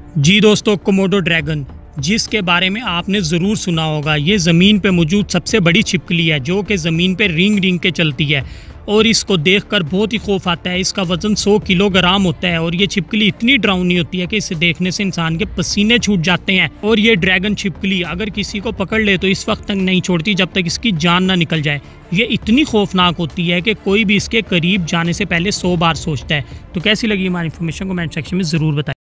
जी दोस्तों, Komodo dragon जिसके बारे में आपने ज़रूर सुना होगा। ये ज़मीन पे मौजूद सबसे बड़ी छिपकली है जो कि ज़मीन पे रिंग रिंग के चलती है और इसको देखकर बहुत ही खौफ आता है। इसका वज़न 100 किलोग्राम होता है और ये छिपकली इतनी डरावनी होती है कि इसे देखने से इंसान के पसीने छूट जाते हैं। और ये ड्रैगन छिपकली अगर किसी को पकड़ ले तो इस वक्त तक नहीं छोड़ती जब तक इसकी जान ना निकल जाए। ये इतनी खौफनाक होती है कि कोई भी इसके करीब जाने से पहले 100 बार सोचता है। तो कैसी लगी हमारी इन्फॉर्मेशन, कमेंट सेक्शन में ज़रूर बताएं।